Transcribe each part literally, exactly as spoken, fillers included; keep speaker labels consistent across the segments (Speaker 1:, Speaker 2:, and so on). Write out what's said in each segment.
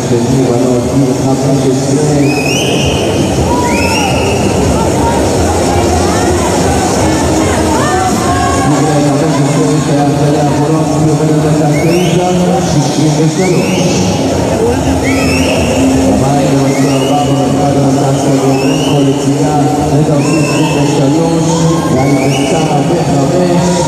Speaker 1: השני, בנות, גיל חמש עשרה. גיל חמש עשרה שההבדלה האחרונה עובדת דקה תשע שישים ושלוש. המים במצוא ארבע במרכז המסע גורנקו לצידה, נטע עושים עשרים ושלוש, ואני בסטרה וחמש.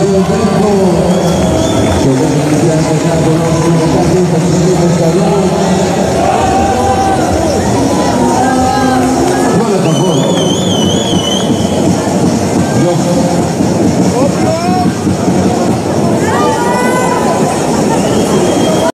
Speaker 1: Gracias.